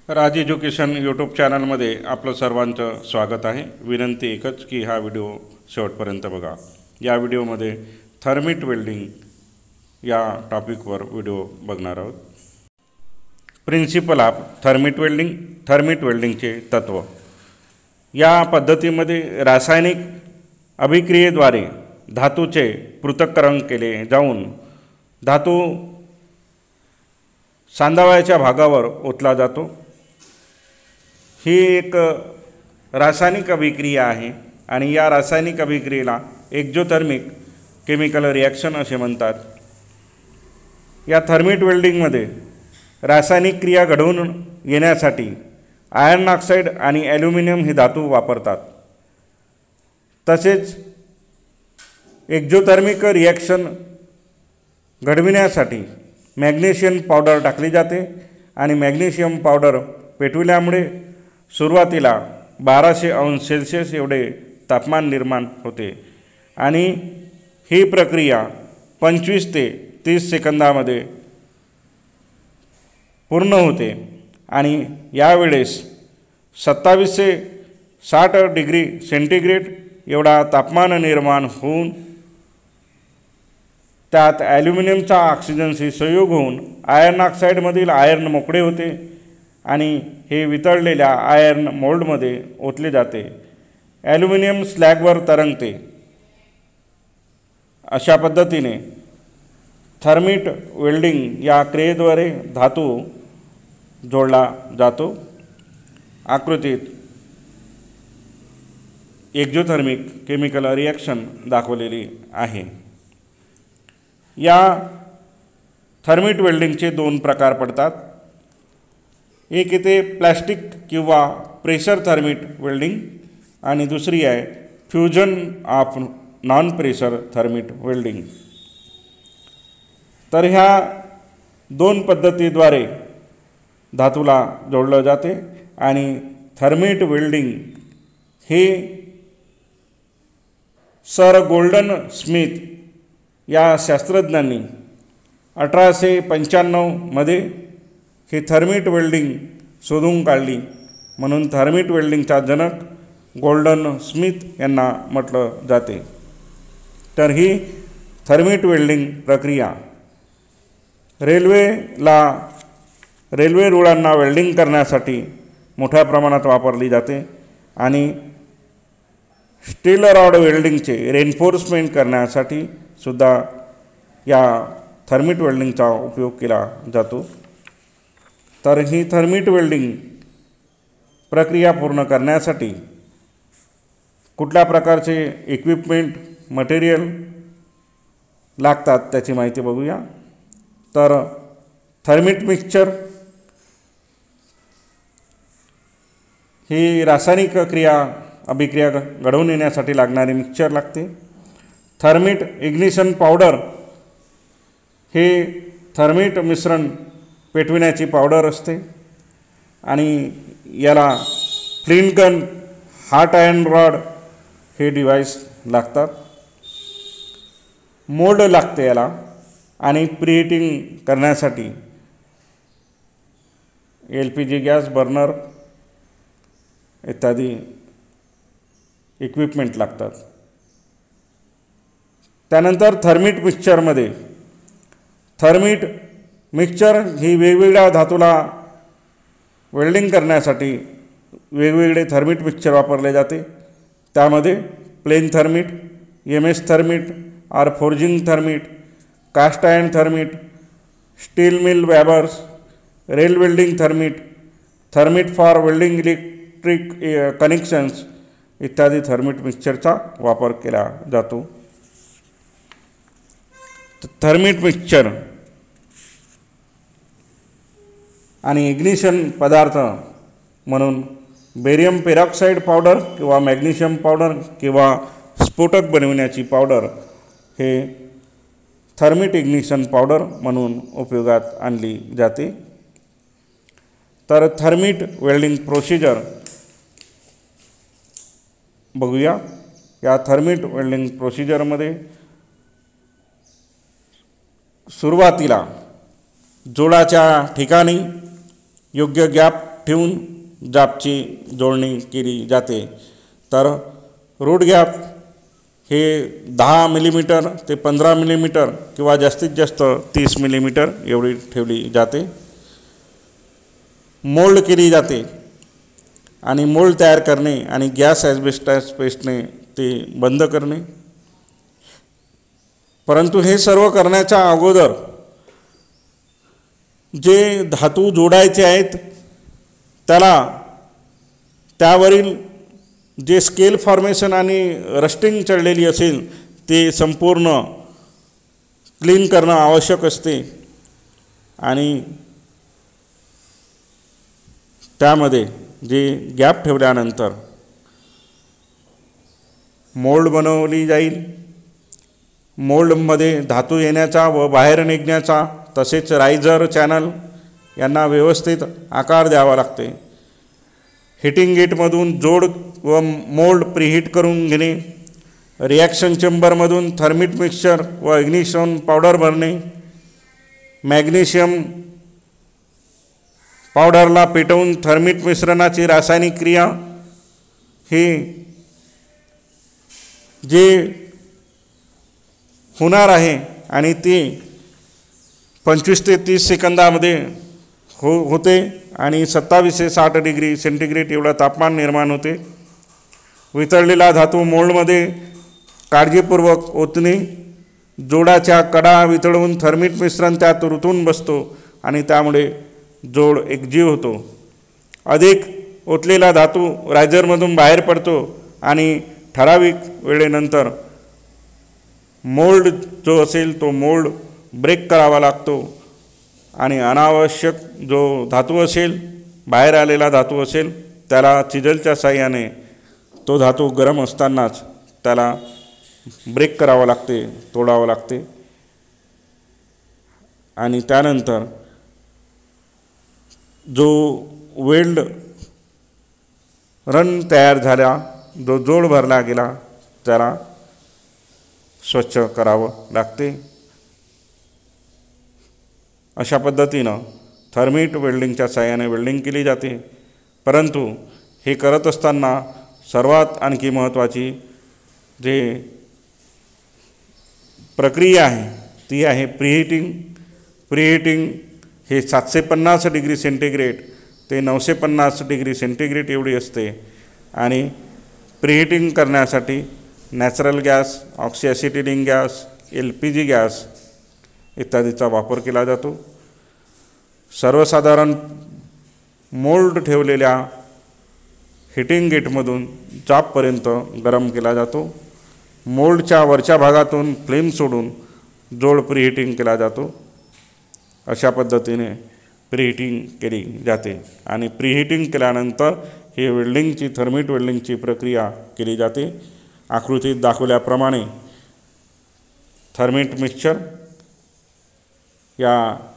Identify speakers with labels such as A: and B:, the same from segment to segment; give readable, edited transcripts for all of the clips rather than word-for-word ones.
A: राज education YouTube चॅनलमध्ये आपलं सर्वांचं स्वागत आहे. विनंती एकच की हा व्हिडिओ शेवटपर्यंत बघा. या व्हिडिओमध्ये थर्मिट वेल्डिंग या टॉपिकवर व्हिडिओ बघणार आहोत. Principle of thermit welding, thermit वेल्डिंगचे तत्त्व. या पद्धतीमध्ये रासायनिक अभिक्रियेद्वारे धातूचे पृथक्करण केले जाऊन धातू सांधावयाच्या भागावर ओतला जातो. ही एक रासायनिक अभिक्रिया आहे आणि या रासायनिक अभिक्रियेला एक्झोथर्मिक केमिकल रिॲक्शन असे म्हणतात. या थर्मिट वेल्डिंगमध्ये रासायनिक क्रिया घडवून येण्यासाठी आयर्न ऑक्साईड आणि ॲल्युमिनियम हे धातू वापरतात. तसेच एक्झोथर्मिक रिॲक्शन घडविण्यासाठी मॅग्नेशियम पावडर टाकली जाते आणि मॅग्नेशियम पावडर पेटविल्यामुळे सुरुवातीला 1200 अंश सेल्सिअस एवढे तापमान निर्माण होते आणि ही प्रक्रिया 25 ते 30 सेकंदामध्ये पूर्ण होते आणि यावेळेस 27 ते 60 डिग्री सेंटीग्रेड एवढा तापमान निर्माण होऊन त्यात ॲल्युमिनियमचा ऑक्सिजनशी संयोग होऊन आयर्न ऑक्साईडमधील आयर्न मोकळे होते आणि हे वितळलेल्या आयर्न मोल्डमध्ये ओतले जाते. ॲल्युमिनियम स्लॅगवर तरंगते. अशा पद्धतीने थर्मिट वेल्डिंग या क्रियेद्वारे धातू जोडला जातो. आकृतीत एक्झोथर्मिक केमिकल रिॲक्शन दाखवलेली आहे. या थर्मिट वेल्डिंगचे 2 प्रकार पडतात. एक येते प्लॅस्टिक किंवा प्रेशर थर्मिट वेल्डिंग आणि दुसरी आहे fusion of non pressure thermit welding. तर ह्या 2 पद्धतीद्वारे धातूला जोडलं जाते आणि थर्मिट वेल्डिंग हे सर गोल्डन स्मिथ या शास्त्रज्ञांनी 1895 ही थर्मिट वेल्डिंग शोधून काढली. म्हणून थर्मिट वेल्डिंगचा जनक गोल्डन स्मिथ यांना म्हटलं जाते. तर ही थर्मिट वेल्डिंग प्रक्रिया रेल्वे रुळांना वेल्डिंग करण्यासाठी मोठ्या प्रमाणात वापरली जाते आणि स्टील रॉड वेल्डिंगचे रेन्फोर्समेंट करण्यासाठी सुद्धा या थर्मिट वेल्डिंगचा उपयोग केला जातो. तर ही थर्मिट वेल्डिंग प्रक्रिया पूर्ण करण्यासाठी कुठल्या प्रकारचे इक्विपमेंट मटेरियल लागतात त्याची माहिती बघूया. तर थर्मिट मिक्सचर ही रासायनिक अभिक्रिया घडवून येण्यासाठी लागणारी मिक्सचर लागते. थर्मिट इग्निशन पावडर हे थर्मिट मिश्रण पेटविण्याची पावडर असते आणि याला flint gun, hot iron rod हे डिव्हाइस लागतात. मोल्ड लागते याला आणि प्रीहीटिंग करण्यासाठी LPG गॅस बर्नर इत्यादी इक्विपमेंट लागतात. त्यानंतर थर्मिट मिक्सचरमध्ये थर्मिट मिक्सचर ही वेगवेगळ्या धातूला वेल्डिंग करण्यासाठी वेगवेगळे थर्मिट मिक्सचर वापरले जाते. त्यामध्ये प्लेन थर्मिट, MS थर्मिट और forging thermit, cast iron thermit, steel mill wobblers, rail welding thermit, thermit for welding electric connections इत्यादी थर्मिट मिक्सचरचा वापर केला जातो. थर्मिट मिक्सचर आणि इग्निशन पदार्थ म्हणून बेरियम पेरॉक्साईड पावडर किंवा मॅग्नेशियम पावडर किंवा स्फोटक बनविण्याची पावडर हे थर्मिट इग्निशन पावडर म्हणून उपयोगात आणली जाते. तर थर्मिट वेल्डिंग प्रोसिजर बघूया. या थर्मिट वेल्डिंग प्रोसिजरमध्ये सुरुवातीला जोडाच्या ठिकाणी योग्य गॅप ठेवून जापची जोडणी केली जाते। तर रूट गॅप हे 10 मिलीमीटर ते 15 मिलीमीटर किंवा जास्तीत जास्त 30 मिलीमीटर एवढी ठेवली जाते। मोल्ड केली जाते आणि मोल्ड तयार करणे आणि गॅस ॲस्बेस्टॉस पेस्टने ते बंद करणे। परंतु हे सर्व करण्याच्या अगोदर जे धातू जोडायचे आहेत त्यावरील जे स्केल फॉर्मेशन आणि रस्टिंग चढलेली असेल ते संपूर्ण क्लीन करणं आवश्यक असते आणि त्यामध्ये जे गॅप ठेवल्यानंतर मोल्ड बनवली जाईल। मोल्डमध्ये धातू येण्याचा व बाहेर निघण्याचा तसेच रायझर चॅनल यांना व्यवस्थित आकार द्यावा लागते। हिटिंग गेटमधून जोड व मोल्ड प्रीहीट करून घेणे, रिॲक्शन चेंबरमधून थर्मिट मिक्सचर व इग्निशन पावडर भरणे, मॅग्नेशियम पावडरला पेटवून थर्मिट मिश्रणाची रासायनिक क्रिया हे जे होणार आहे आणि ती 25 ते 30 सेकंदामध्ये होते आणि 27 ते 60 डिग्री सेंटीग्रेड एवढा तापमान निर्माण होते। वितळलेला धातू मोल्डमध्ये काळजीपूर्वक ओतणे, जोडाच्या कडा वितळवून थर्मिट मिश्रण त्यात रुतून बसतो आणि त्यामुळे जोड एकजीव होतो। अधिक ओतलेला धातू रायझरमधून बाहेर पडतो आणि ठराविक वेळेनंतर मोल्ड जो असेल तो मोल्ड ब्रेक करावा लागतो आणि अनावश्यक जो धातू असेल, बाहेर आलेला धातू असेल, त्याला चिजलच्या साहाय्याने तो धातू गरम असतानाच त्याला ब्रेक करावा लागते, तोडावं लागते आणि त्यानंतर जो वेल्ड रन तयार झाला, जो जोड भरला गेला त्याला स्वच्छ करावं लागते। अशा पद्धतीनं थर्मिट वेल्डिंगच्या साहाय्याने वेल्डिंग केली जाते। परंतु हे करत असताना सर्वात आणखी महत्त्वाची जे प्रक्रिया आहे ती आहे प्रीहीटिंग। प्रीहीटिंग हे 750 डिग्री सेंटीग्रेड ते 950 डिग्री सेंटीग्रेड एवढी असते आणि प्रीहीटिंग करण्यासाठी natural gas, oxyacetylene gas, LPG gas इत्यादीचा वापर केला जातो। सर्वसाधारण मोल्ड ठेवलेल्या हिटिंग गेटमधून जापपर्यंत गरम केला जातो। मोल्डच्या वरच्या भागातून फ्लेम सोडून जोड प्रीहीटिंग केला जातो। अशा पद्धतीने प्रीहीटिंग केली जाते आणि प्रीहीटिंग केल्यानंतर हे वेल्डिंगची थर्मिट वेल्डिंगची प्रक्रिया केली जाते। आकृतीत दाखवल्याप्रमाणे थर्मिट मिक्सचर या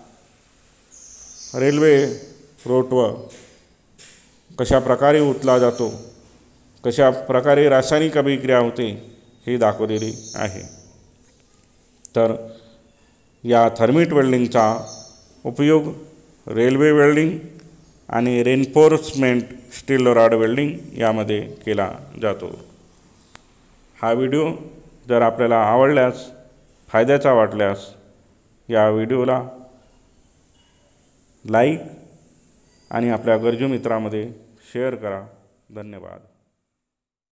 A: रेल्वे रोटवर कशा प्रकारे ओतला जातो, कशा प्रकारे रासायनिक अभिक्रिया होते हे दाखवलेली आहे। तर या थर्मिट वेल्डिंगचा उपयोग रेल्वे वेल्डिंग आणि रेन्फोर्समेंट स्टील रॉड वेल्डिंग यामध्ये केला जातो। हा व्हिडिओ जर आपल्याला आवडल्यास, फायद्याचा वाटल्यास या व्हिडिओला लाईक आणि आपल्या गरजू मित्रांमध्ये शेअर करा। धन्यवाद।